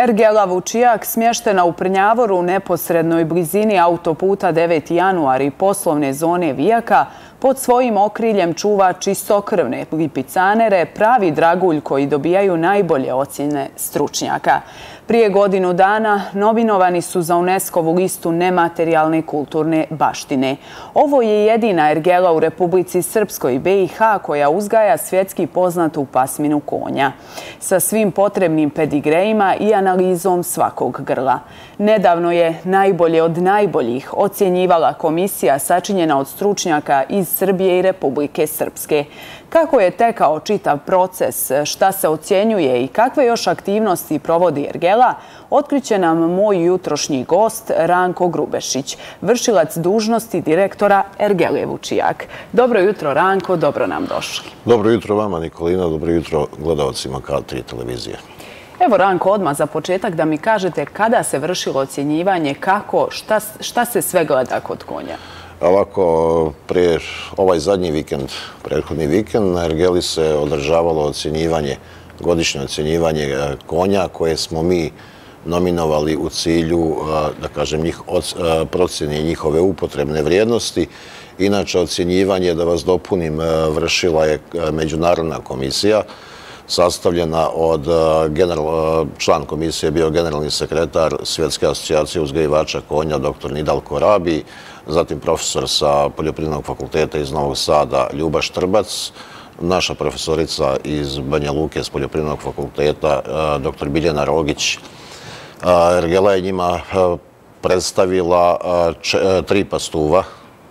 Ergela Vučijak, smještena u Prnjavoru u neposrednoj blizini autoputa 9. januar i poslovne zone Vijaka, pod svojim okriljem čuva čistokrvne lipicanere, pravi dragulj koji dobijaju najbolje ocjene stručnjaka. Prije godinu dana nominovani su za UNESCO-vu listu nematerijalne kulturne baštine. Ovo je jedina ergela u Republici Srpskoj BiH koja uzgaja svjetski poznatu pasminu konja, sa svim potrebnim pedigrejima i analizom svakog grla. Nedavno je najbolje od najboljih ocjenjivala komisija sačinjena od stručnjaka iz Srbije i Republike Srpske. Kako je tekao čitav proces, šta se ocjenjuje i kakve još aktivnosti provodi ergela, otkriće nam moj jutrošnji gost Ranko Grubešić, vršilac dužnosti direktora Ergele Vučijak. Dobro jutro, Ranko, dobro nam došli. Dobro jutro vama, Nikolina, dobro jutro gledalcima K3 televizije. Evo, Ranko, odmah za početak da mi kažete kada se vršilo ocjenjivanje, kako, šta se sve gleda kod konja? Ovako, prije ovaj zadnji vikend, prethodni vikend, na ergeli se održavalo ocjenjivanje, godišnje ocjenjivanje konja koje smo mi nominovali u cilju, da kažem, procjene njihove upotrebne vrijednosti. Inače, ocjenjivanje, da vas dopunim, vršila je međunarodna komisija, sastavljena od član komisije bio generalni sekretar Svjetske asocijacije uzgajivača konja dr. Nidal Korabi, zatim profesor sa Poljoprivrednog fakulteta iz Novog Sada Ljuba Štrbac, naša profesorica iz Banja Luke s Poljoprivrednog fakulteta dr. Biljana Rogić. Ergela je njima predstavila 3 pastuva,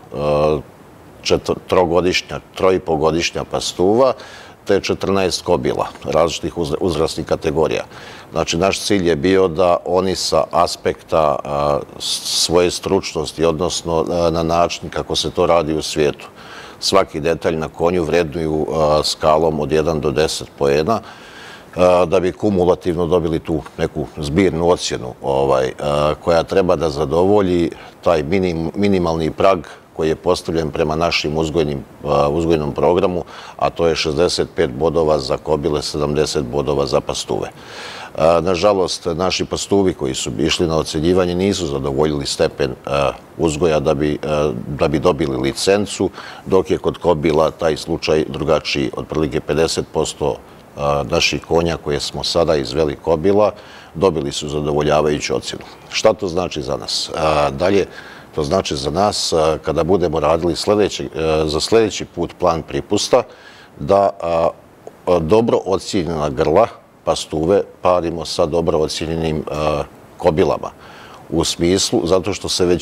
3,5-godišnja pastuva, te 14 kobila različitih uzrasnih kategorija. Znači, naš cilj je bio da oni sa aspekta svoje stručnosti, odnosno na način kako se to radi u svijetu, svaki detalj na konju vrednuju skalom od 1 do 10 poena, da bi kumulativno dobili tu neku zbirnu ocjenu koja treba da zadovolji taj minimalni prag koji je postavljen prema našim uzgojnom programu, a to je 65 bodova za kobile, 70 bodova za pastuve. Nažalost, naši pastuvi koji su išli na ocjenjivanje nisu zadovoljili stepen uzgoja da bi dobili licencu, dok je kod kobila taj slučaj drugačiji. Otprilike 50% naših konja koje smo sada izveli kobila dobili su zadovoljavajuću ocjenu. Šta to znači za nas? Dalje, to znači za nas, kada budemo radili za sljedeći put plan pripusta, da dobro ocijenjena grla, pastuve, parimo sa dobro ocijenjenim kobilama. U smislu, zato što se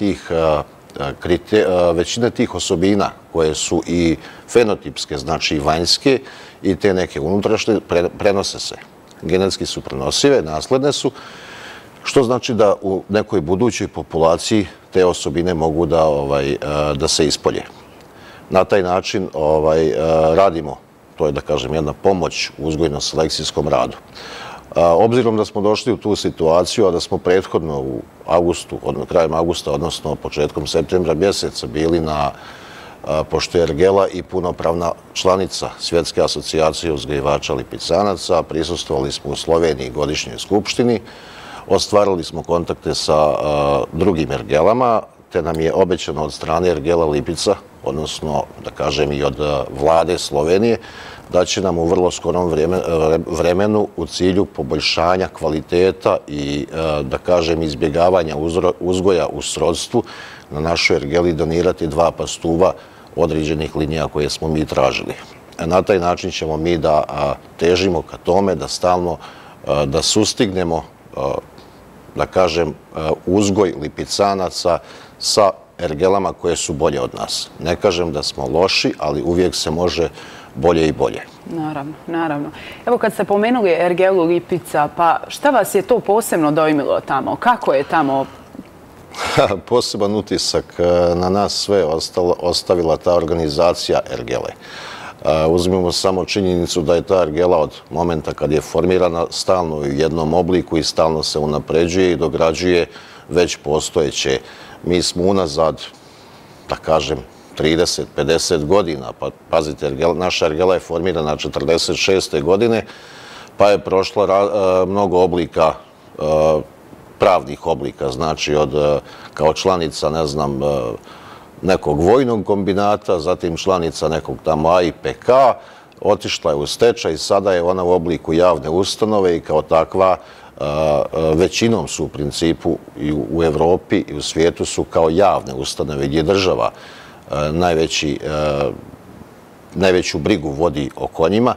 većina tih osobina koje su i fenotipske, znači i vanjske, i te neke unutrašnje, prenose se. Genetski su prenosive, nasledne su, što znači da u nekoj budućoj populaciji te osobine mogu da se ispolje. Na taj način radimo, to je da kažem jedna pomoć u uzgojno-selekcijskom radu. Obzirom da smo došli u tu situaciju, a da smo prethodno u krajem augusta, odnosno početkom septembra mjeseca bili pošto je ergela i punopravna članica Svjetske asocijacije uzgajivača lipicanaca, prisustvovali smo u Sloveniji godišnjoj skupštini, ostvarili smo kontakte sa drugim ergelama, te nam je obećano od strane Ergela Lipica, odnosno, da kažem, i od vlade Slovenije, da će nam u vrlo skorom vremenu u cilju poboljšanja kvaliteta i, da kažem, izbjegavanja uzgoja u srodstvu na našoj ergeli donirati 2 pastuva određenih linija koje smo mi tražili. Na taj način ćemo mi da težimo ka tome da stalno da sustignemo, da kažem, uzgoj lipicanaca sa ergelama koje su bolje od nas. Ne kažem da smo loši, ali uvijek se može bolje i bolje. Naravno, naravno. Evo, kad ste pomenuli ergelu Lipica, pa šta vas je to posebno dojmilo tamo? Kako je tamo? Poseban utisak na nas sve ostavila ta organizacija ergele. Uzmimo samo činjenicu da je ta ergela od momenta kad je formirana stalno u jednom obliku i stalno se unapređuje i dograđuje već postojeće. Mi smo unazad, da kažem, 30-50 godina, pa pazite, naša ergela je formirana 46. godine, pa je prošla mnogo oblika pravnih oblika, znači kao članica, ne znam, nekog vojnog kombinata, zatim članica nekog tamo AIPK, otišla je u stečaj i sada je ona u obliku javne ustanove i kao takva većinom su u principu i u Evropi i u svijetu su kao javne ustanove gdje država najveću brigu vodi o konjima.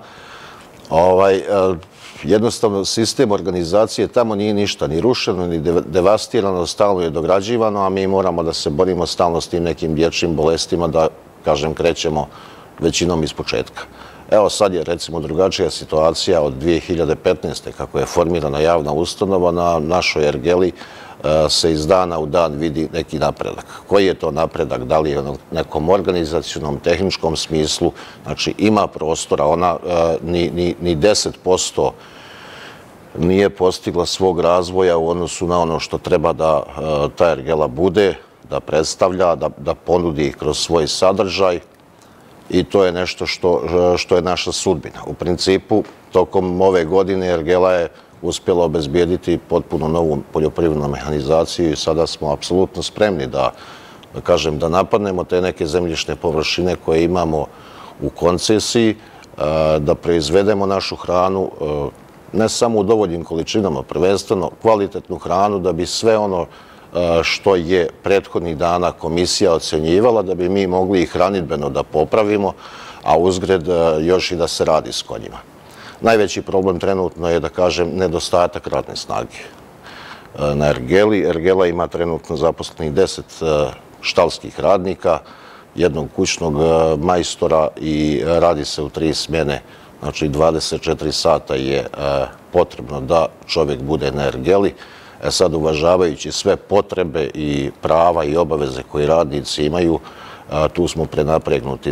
Jednostavno, sistem organizacije tamo nije ništa ni rušeno, ni devastirano, stalno je dograđivano, a mi moramo da se borimo stalno s tim nekim dječjim bolestima, da, kažem, krećemo većinom iz početka. Evo sad je, recimo, drugačija situacija od 2015. kako je formirana javna ustanova. Na našoj ergeli se iz dana u dan vidi neki napredak. Koji je to napredak? Da li je u nekom organizacionom, tehničkom smislu? Znači, ima prostora. Ona ni 10% nije postigla svog razvoja u odnosu na ono što treba da ta ergela bude, da predstavlja, da ponudi kroz svoj sadržaj. I to je nešto što je naša sudbina. U principu, tokom ove godine ergela je uspjela obezbijediti potpuno novu poljoprivrednu mehanizaciju i sada smo apsolutno spremni da napadnemo te neke zemljišne površine koje imamo u koncesiji, da proizvedemo našu hranu, ne samo u dovoljnim količinama, prvenstveno kvalitetnu hranu, da bi sve ono što je prethodnih dana komisija ocenjivala, da bi mi mogli i hranidbeno da popravimo, a uzgred još i da se radi s konjima. Najveći problem trenutno je, da kažem, nedostatak radne snage na ergeli. Ergela ima trenutno zaposlenih 10 štalskih radnika, jednog kućnog majstora i radi se u 3 smjene. Znači, 24 sata je potrebno da čovjek bude na ergeli. Sad, uvažavajući sve potrebe i prava i obaveze koje radnici imaju, tu smo prenapregnuti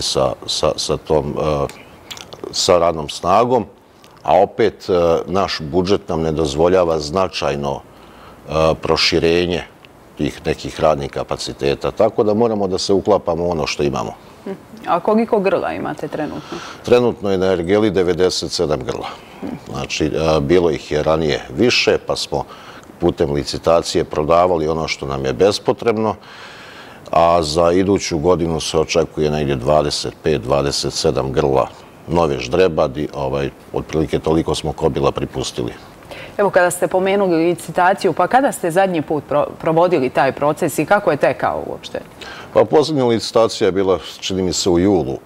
sa radnom snagom, a opet naš budžet nam ne dozvoljava značajno proširenje tih nekih radnih kapaciteta, tako da moramo da se uklapamo u ono što imamo. A koliko grla imate trenutno? Trenutno je na ergeli 97 grla. Znači, bilo ih je ranije više, pa smo putem licitacije prodavali ono što nam je bespotrebno, a za iduću godinu se očekuje negdje 25-27 grla nove ždrebadi, otprilike toliko smo kobila pripustili. Evo, kada ste pomenuli licitaciju, pa kada ste zadnji put provodili taj proces i kako je tekao uopšte? Pa posljednja licitacija je bila, čini mi se, u julu.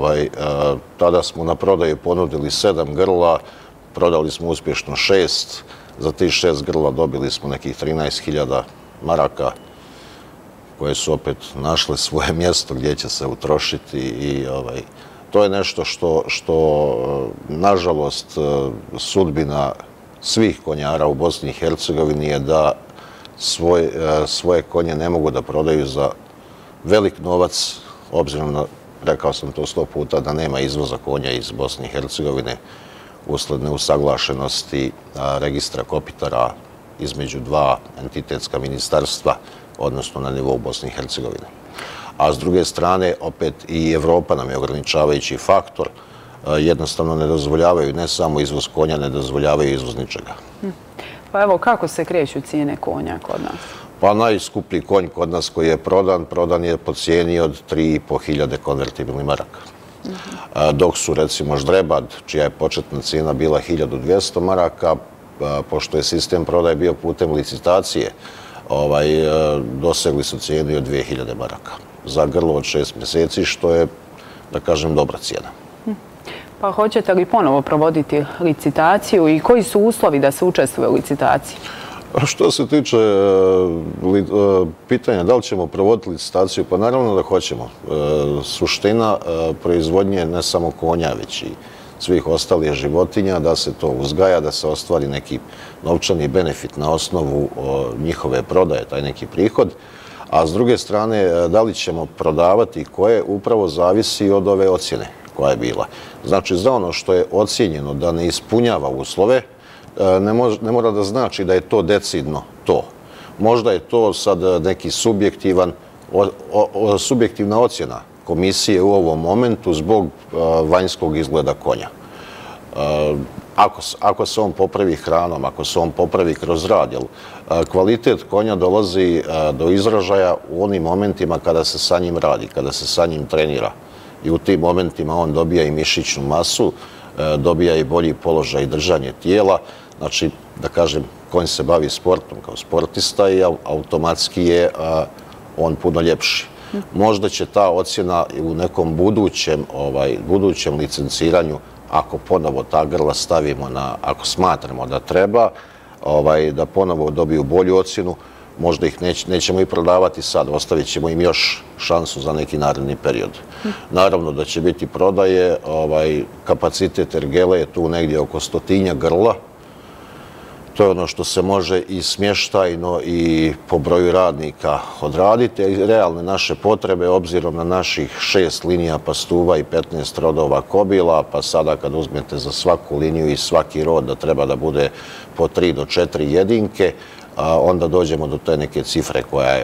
Tada smo na prodaju ponudili 7 grla, prodali smo uspješno 6. Za tih 6 grla dobili smo nekih 13.000 maraka, koje su opet našle svoje mjesto gdje će se utrošiti i to je nešto što, nažalost, sudbina svih konjara u Bosni i Hercegovini je da svoje konje ne mogu da prodaju za velik novac, obzirom na, rekao sam to 100 puta, da nema izvoza konja iz Bosne i Hercegovine usled neusaglašenosti registra kopitara između 2 entitetska ministarstva, odnosno na nivou Bosne i Hercegovine. A s druge strane, opet i Evropa nam je ograničavajući faktor, jednostavno ne dozvoljavaju ne samo izvoz konja, ne dozvoljavaju izvoz ničega. Pa evo, kako se kreću cijene konja kod nas? Pa najskuplji konj kod nas koji je prodan je po cijeni od 3.500 konvertibilnih maraka. Dok su, recimo, ždrebad, čija je početna cijena bila 1.200 maraka, pošto je sistem prodaje bio putem licitacije, dosegli su cijenu od 2.000 maraka za grlo od 6 mjeseci, što je, da kažem, dobra cijena. Pa hoćete li ponovo provoditi licitaciju i koji su uslovi da se učestvuje u licitaciji? Što se tiče pitanja da li ćemo provoditi licitaciju, pa naravno da hoćemo. Suština proizvodnje ne samo konja, već i svih ostalih životinja, da se to uzgaja, da se ostvari neki novčani benefit na osnovu njihove prodaje, taj neki prihod. A s druge strane, da li ćemo prodavati koje, upravo zavisi od ove ocjene koja je bila. Znači, za ono što je ocijenjeno da ne ispunjava uslove, ne mora da znači da je to decidno to. Možda je to sad neki subjektivna ocjena komisije u ovom momentu zbog vanjskog izgleda konja. ako se on popravi hranom, ako se on popravi kroz rad, jer kvalitet konja dolazi do izražaja u onim momentima kada se sa njim radi, kada se sa njim trenira. I u tim momentima on dobija i mišićnu masu, dobija i bolji položaj držanje tijela. Znači, da kažem, konj se bavi sportom kao sportista i automatski je on puno ljepši. Možda će ta ocjena u nekom budućem licenciranju, ako ponovo ta grla stavimo ako smatramo da treba, da ponovo dobiju bolju ocjenu, možda ih nećemo i prodavati sad, ostavit ćemo im još šansu za neki naredni period. Naravno da će biti prodaje, kapacitet ergele je tu negdje oko 100 grla. To je ono što se može i smještajno i po broju radnika odraditi. Realne naše potrebe, obzirom na naših 6 linija pastuva i 15 rodova kobila, pa sada kad uzmete za svaku liniju i svaki rod da treba da bude po 3 do 4 jedinke, onda dođemo do te neke cifre koja je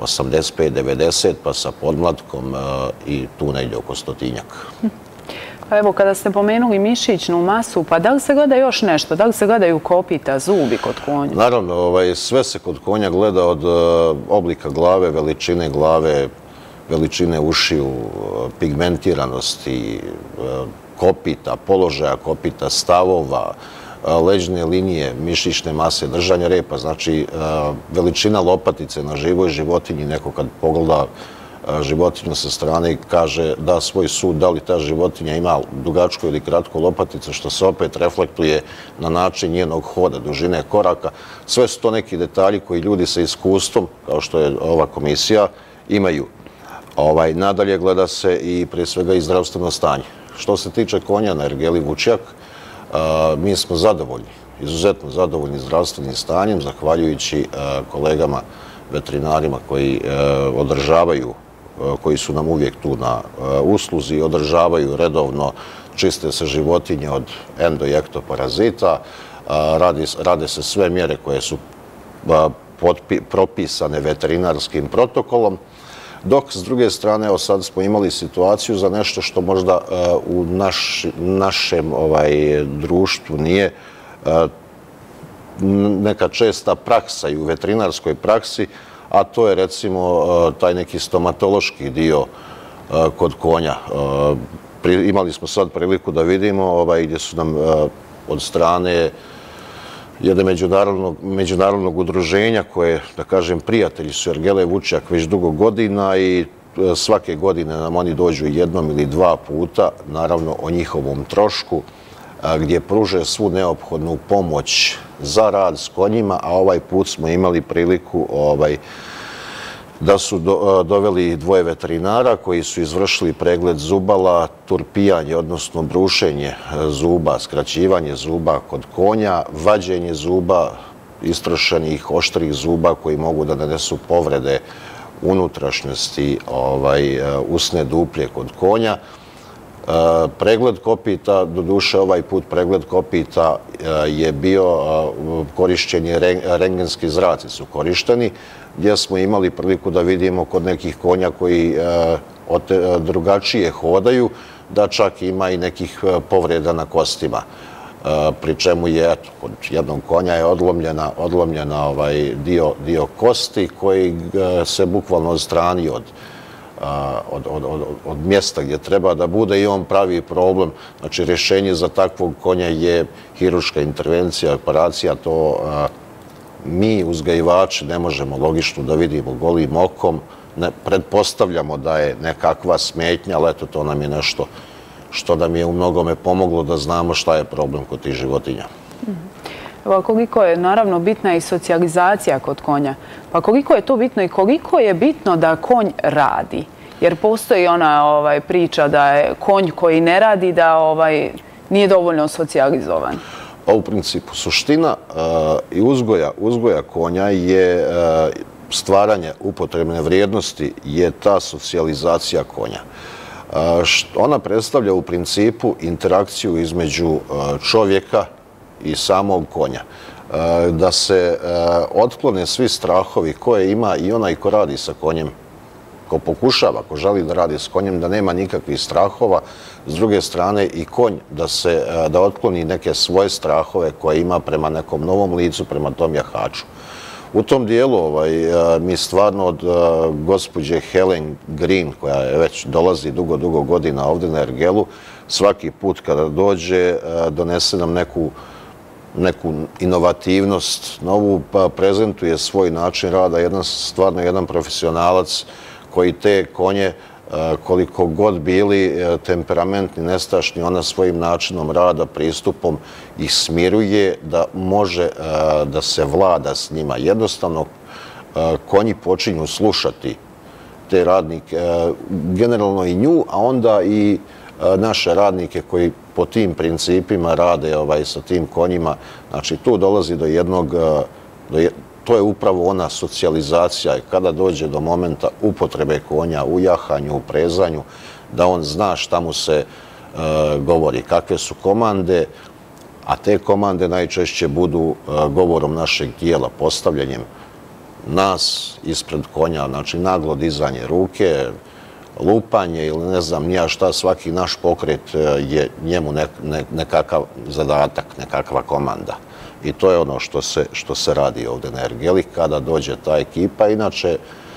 85-90, pa sa podmlatkom i tu negdje oko 100-tinjak. Pa evo, kada ste pomenuli mišićnu masu, pa da li se gleda još nešto? Da li se gledaju kopita, zubi kod konja? Naravno, sve se kod konja gleda od oblika glave, veličine ušiju, pigmentiranosti, kopita, položaja kopita, stavova, leđne linije, mišićne mase, držanja repa. Znači, veličina lopatice na živoj životinji, neko kad pogleda životinju sa strane i kaže da svoj sud da li ta životinja ima dugačku ili kratku lopaticu, što se opet reflektuje na način njenog hoda, dužine koraka. Sve su to neki detalji koji ljudi sa iskustvom, kao što je ova komisija, imaju. Nadalje gleda se i prije svega i zdravstveno stanje. Što se tiče konja na ergeli Vučjak, mi smo zadovoljni, izuzetno zadovoljni zdravstvenim stanjem, zahvaljujući kolegama veterinarima koji održavaju, koji su nam uvijek tu na usluzi, održavaju redovno, čiste se životinje od endo i ektoparazita, rade se sve mjere koje su propisane veterinarskim protokolom, dok s druge strane, evo sad smo imali situaciju za nešto što možda u našem društvu nije neka česta praksa i u veterinarskoj praksi, a to je recimo taj neki stomatološki dio kod konja. Imali smo sad priliku da vidimo gdje su nam od strane jedne međunarodnog udruženja koje, da kažem, prijatelji su ergele Vučjak već dugo godina i svake godine nam oni dođu jednom ili dva puta, naravno o njihovom trošku, gdje pruže svu neophodnu pomoć za rad s konjima, a ovaj put smo imali priliku da su doveli dvoje veterinara koji su izvršili pregled zubala, turpijanje, odnosno brušenje zuba, skraćivanje zuba kod konja, vađenje zuba, istrošenih oštrih zuba koji mogu da nanesu povrede unutrašnjosti usne duplje kod konja. Pregled kopita, doduše ovaj put pregled kopita je bio korišćenje, rentgenski zraci su korišteni, gdje smo imali priliku da vidimo kod nekih konja koji drugačije hodaju, da čak ima i nekih povreda na kostima. Pri čemu je, kod jednog konja je odlomljena dio kosti koji se bukvalno odstrani od mjesta gdje treba da bude i on pravi problem. Znači, rješenje za takvog konja je hirurška intervencija, operacija. To mi, uzgajivači, ne možemo logično da vidimo golim okom. Pretpostavljamo da je nekakva smetnja, ali eto, to nam je nešto što nam je u mnogome pomoglo da znamo šta je problem kod tih životinja. Koliko je naravno bitna i socijalizacija kod konja, pa koliko je to bitno i koliko je bitno da konj radi? Jer postoji ona priča da je konj koji ne radi da nije dovoljno socijalizovan. Pa u principu suština i uzgoja konja je stvaranje upotrebne vrijednosti, je ta socijalizacija konja. Ona predstavlja u principu interakciju između čovjeka i samog konja. Da se otklone svi strahovi koje ima i onaj ko radi sa konjem ko pokušava, ko želi da radi s konjem, da nema nikakvih strahova. S druge strane i konj da otkloni neke svoje strahove koje ima prema nekom novom licu, prema tom jahaču. U tom dijelu mi stvarno od gospođe Helen Green, koja je već dolazi dugo godina ovdje na ergelu, svaki put kada dođe donese nam neku inovativnost, novu, pa prezentuje svoj način rada, stvarno jedan profesionalac koji te konje, koliko god bili temperamentni, nestašni, ona svojim načinom rada, pristupom ih smiruje da može da se vlada s njima. Jednostavno, konji počinju slušati te radnike, generalno i nju, a onda i naše radnike koji po tim principima rade sa tim konjima. Znači, tu dolazi do jednog, to je upravo ona socijalizacija kada dođe do momenta upotrebe konja u jahanju, u prezanju, da on zna šta mu se govori, kakve su komande, a te komande najčešće budu govorom našeg tijela, postavljanjem nas ispred konja, znači naglo dizanje ruke, lupanje ili ne znam nija šta, svaki naš pokret je njemu nekakav zadatak, nekakva komanda. I to je ono što se radi ovdje na ergeli kada dođe ta ekipa. Inače,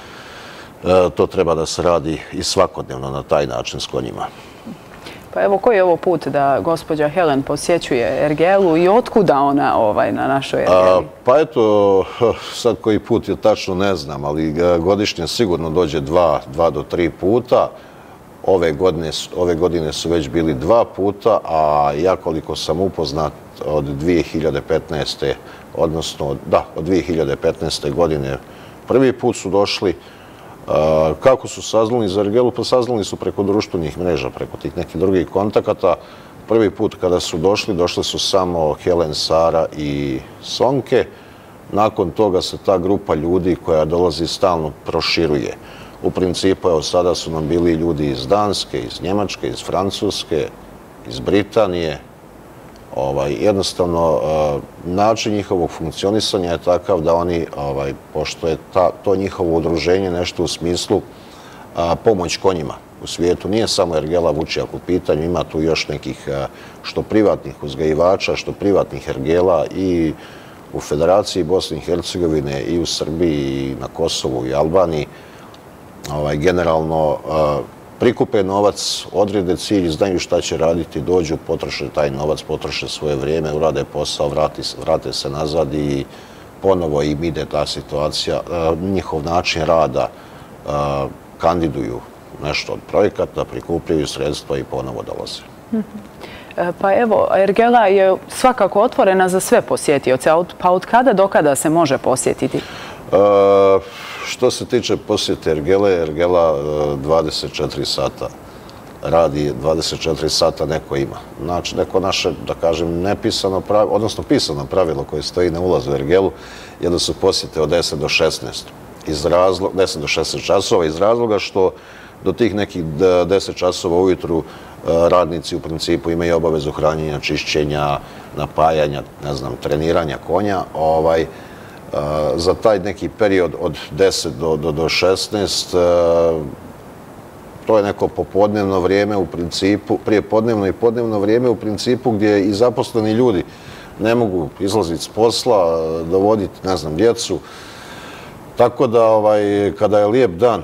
to treba da se radi i svakodnevno na taj način s konjima. Pa evo, koji je ovo put da gospođa Helen posjećuje ergelu i otkuda ona na našoj ergeli? Pa eto, sad koji put je tačno ne znam, ali godišnje sigurno dođe 2 do 3 puta. Ove godine su već bili 2 puta, a ja koliko sam upoznat od 2015. odnosno, da, od 2015. godine prvi put su došli. Kako su saznali za ergelu? Pa saznali su preko društvenih mreža, preko tih nekih drugih kontakata. Prvi put kada su došli su samo Helen, Sara i Sonke. Nakon toga se ta grupa ljudi koja dolazi stalno proširuje. U principu, evo sada su nam bili ljudi iz Danske, iz Njemačke, iz Francuske, iz Britanije. Jednostavno, način njihovog funkcionisanja je takav da oni, pošto je to njihovo udruženje nešto u smislu pomoć konjima u svijetu, nije samo ergela Vučjak u pitanju, ima tu još nekih što privatnih uzgajivača, što privatnih ergela i u Federaciji Bosne i Hercegovine i u Srbiji i na Kosovu i Albaniji. Generalno, prikupe novac, odrede cilj, znaju šta će raditi, dođu, potroše taj novac, potroše svoje vrijeme, urade posao, vrate se nazad i ponovo im ide ta situacija. Njihov način rada, kandiduju nešto od projekata, prikupljaju sredstva i ponovo dolaze. Pa evo, ergela je svakako otvorena za sve posjetioce, pa od kada do kada se može posjetiti? Što se tiče posjete ergele, ergela 24 sata radi, 24 sata neko ima. Znači, neko naše, da kažem, nepisano pravilo, odnosno pisano pravilo koje stoji na ulazu u ergelu je da su posjete od 10 do 16. 10 do 16 časova iz razloga što do tih nekih 10 časova ujutru radnici u principu imaju obavezu hranjenja, čišćenja, napajanja, ne znam, treniranja konja. Za taj neki period od 10 do 16, to je neko popodnevno vrijeme u principu, prijepodnevno i podnevno vrijeme u principu gdje i zaposleni ljudi ne mogu izlaziti s posla, dovoditi, ne znam, djecu. Tako da kada je lijep dan,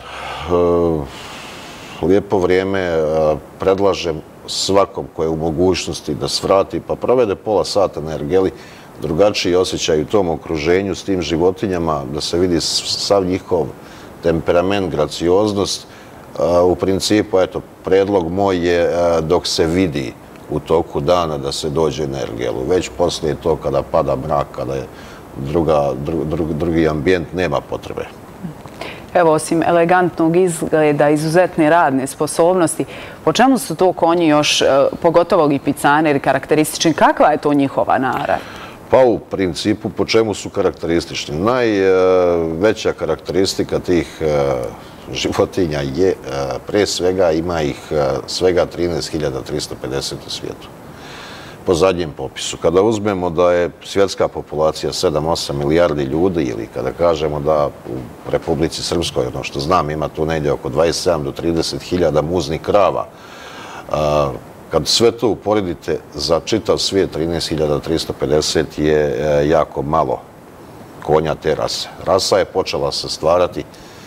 lijepo vrijeme, predlažem svakom koji je u mogućnosti da svrati pa provede pola sata na ergeli, drugačiji osjećaj u tom okruženju s tim životinjama, da se vidi sav njihov temperament, gracioznost. U principu, eto, predlog moj je dok se vidi u toku dana da se dođe na ergelu. Već poslije to kada pada mrak, kada je drugi ambijent, nema potrebe. Evo, osim elegantnog izgleda, izuzetne radne sposobnosti, po čemu su to konji još, pogotovo lipicaneri, karakteristični? Kakva je to njihova narav? Pa u principu, po čemu su karakteristični? Najveća karakteristika tih životinja je, pre svega, ima ih svega 13.350 u svijetu. po zadnjem popisu. Kada uzmemo da je svjetska populacija 7-8 milijardi ljudi ili kada kažemo da u Republici Srpskoj, ono što znam, ima tu negdje oko 27 do 30 hiljada muznih krava, kad sve to uporedite za čitav svijet 13.350 je jako malo konja te rase. Rasa je počela se stvarati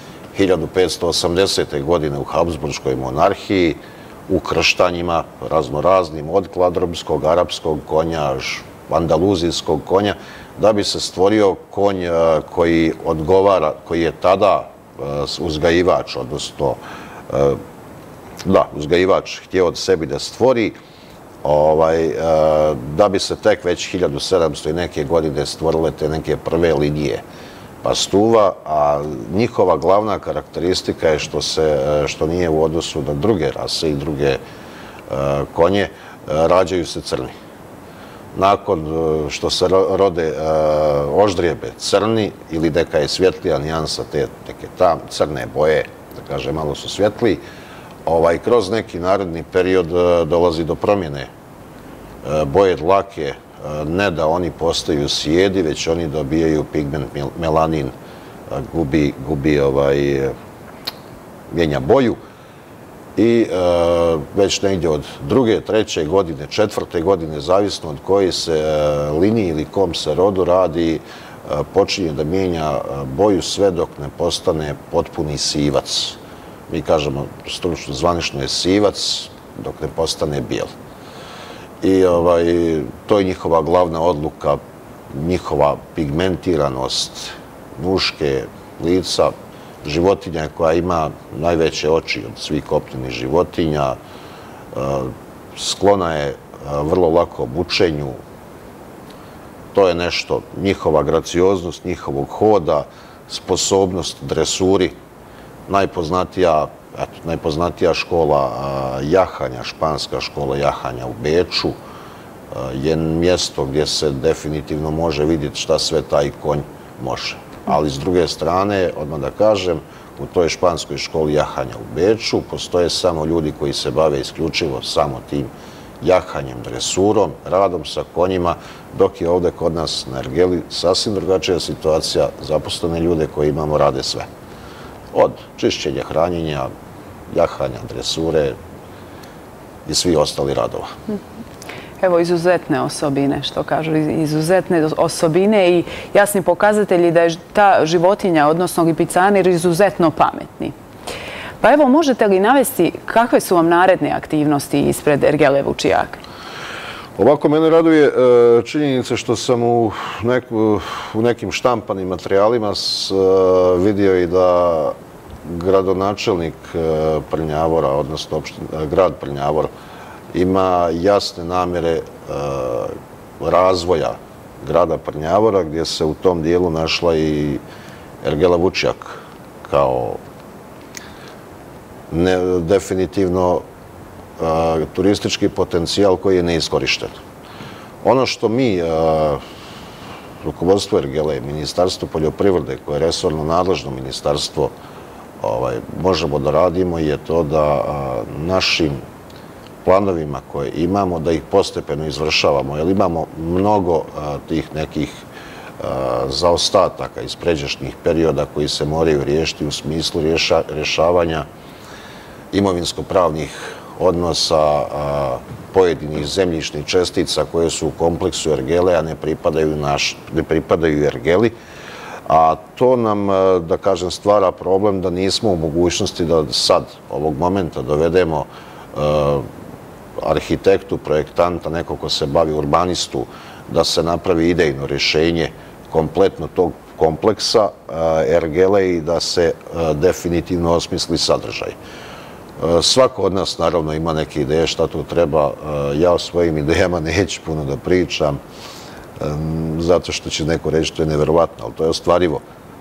1580. godine u Habsburškoj monarhiji, u krštanjima raznoraznim, od kladromskog, arapskog konja, andaluzijskog konja, da bi se stvorio konj koji odgovara, koji je tada uzgajivač, odnosno uzgajivač htio od sebi da stvori, da bi se tek već 1700 i neke godine stvorile te neke prve linije pastuva, a njihova glavna karakteristika je što nije u odnosu na druge rase i druge konje, rađaju se crni. Nakon što se rode oždrijebe crni ili neka je svjetlija nijansa te neke crne boje, da kaže malo su svjetliji, kroz neki naredni period dolazi do promjene boje dlake, ne da oni postaju sjedi, već oni dobijaju pigment melanin, mijenja boju i već negdje od 2., 3. godine, 4. godine, zavisno od koje se liniji ili kom se rodu radi, počinje da mijenja boju sve dok ne postane potpuni sivac. Mi kažemo, stručno zvanično je sivac, dok ne postane bijel. I to je njihova glavna odluka, njihova pigmentiranost muške lica, životinja koja ima najveće oči od svih kopnenih životinja, sklona je vrlo lako obučenju. To je nešto, njihova gracioznost, njihovog hoda, sposobnost dresuri. Najpoznatija škola jahanja, španska škola jahanja u Beču, je mjesto gdje se definitivno može vidjeti šta sve taj konj može. Ali s druge strane, odmah da kažem, u toj španskoj školi jahanja u Beču postoje samo ljudi koji se bave isključivo samo tim jahanjem, dresurom, radom sa konjima, dok je ovdje kod nas na ergeli sasvim drugačija situacija, zaposlene ljude koji imamo rade sve. Od čišćenja, hranjenja, jahanja, dresure i svi ostali radova. Evo, izuzetne osobine, što kažu, izuzetne osobine i jasni pokazatelji da je ta životinja, odnosno lipicaner, izuzetno pametni. Pa evo, možete li navesti kakve su vam naredne aktivnosti ispred ergele Vučijaka? Ovako, mene raduje činjenica što sam u nekim štampanim materijalima vidio i da gradonačelnik Prnjavora, odnosno grad Prnjavor, ima jasne namjere razvoja grada Prnjavora, gdje se u tom dijelu našla i ergela Vučjak kao definitivno turistički potencijal koji je neiskorišten. Ono što mi, rukovodstvo ergele, Ministarstvo poljoprivrede, koje je resorno nadležno ministarstvo, možemo da radimo je to da našim planovima koje imamo, da ih postepeno izvršavamo, jer imamo mnogo tih nekih zaostataka iz pređašnjih perioda koji se moraju riješiti u smislu rješavanja imovinsko-pravnih odnosa pojedinih zemljišnih čestica koje su u kompleksu ergele, a ne pripadaju ergeli. A to nam, da kažem, stvara problem da nismo u mogućnosti da sad, ovog momenta, dovedemo arhitektu, projektanta, neko ko se bavi urbanistu, da se napravi idejno rješenje kompletno tog kompleksa ergele i da se definitivno osmisli sadržaj. Svako od nas naravno ima neke ideje šta tu treba. Ja o svojim idejama neću puno da pričam, zato što će neko reći to je neverovatno, ali to je ostvarivo.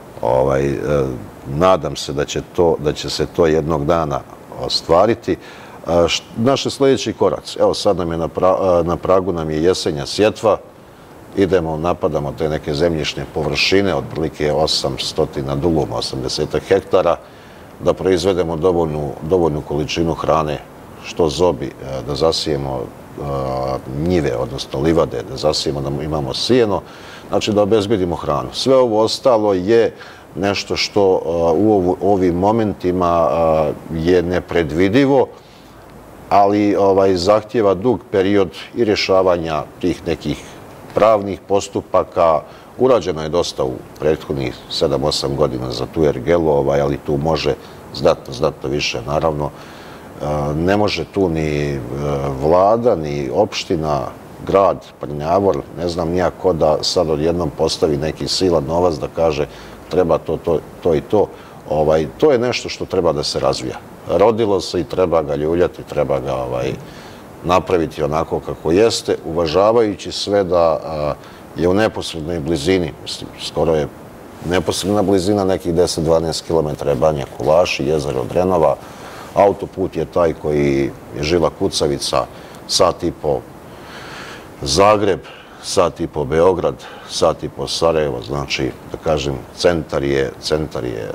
Nadam se da će se to jednog dana ostvariti. Naše sljedeći korac, evo sad nam je na pragu nam je jesenja sjetva, idemo, napadamo te neke zemljišne površine, otprilike 800 duguma, 80 hektara, da proizvedemo dovoljnu količinu hrane, što zobi, da zasijemo njive, odnosno livade, da zasijemo, da imamo sijeno, znači da obezbedimo hranu. Sve ovo ostalo je nešto što u ovim momentima je nepredvidivo, ali zahtjeva dug period i rješavanja tih nekih pravnih postupaka. Urađeno je dosta u prethodnih 7-8 godina za tu ergelu, ali tu može znatno više, naravno. Ne može tu ni vlada, ni opština, grad, Prnjavor, ne znam nijako da sad odjednom postavi neki silan novac da kaže treba to i to. To je nešto što treba da se razvija. Rodilo se i treba ga ljuljati, treba ga napraviti onako kako jeste, uvažavajući sve da je u neposrednoj blizini, skoro je neposredna blizina, nekih 10-12 km je Banja Kulaši, jezero Drenova, autoput je taj koji je žila kucavica, sat i po Zagreb, sat i po Beograd, sat i po Sarajevo, znači, da kažem, centar je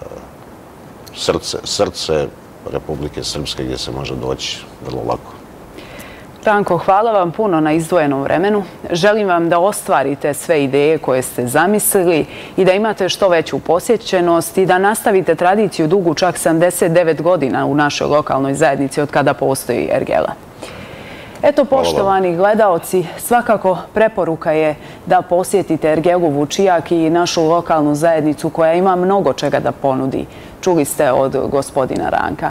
srce Republike Srpske gdje se može doći vrlo lako. Ranko, hvala vam puno na izdvojenom vremenu. Želim vam da ostvarite sve ideje koje ste zamislili i da imate što veću posjećenost i da nastavite tradiciju dugu čak 79 godina u našoj lokalnoj zajednici od kada postoji ergela. Eto, poštovani gledaoci, svakako preporuka je da posjetite ergelu Vučijak i našu lokalnu zajednicu koja ima mnogo čega da ponudi. Čuli ste od gospodina Ranka.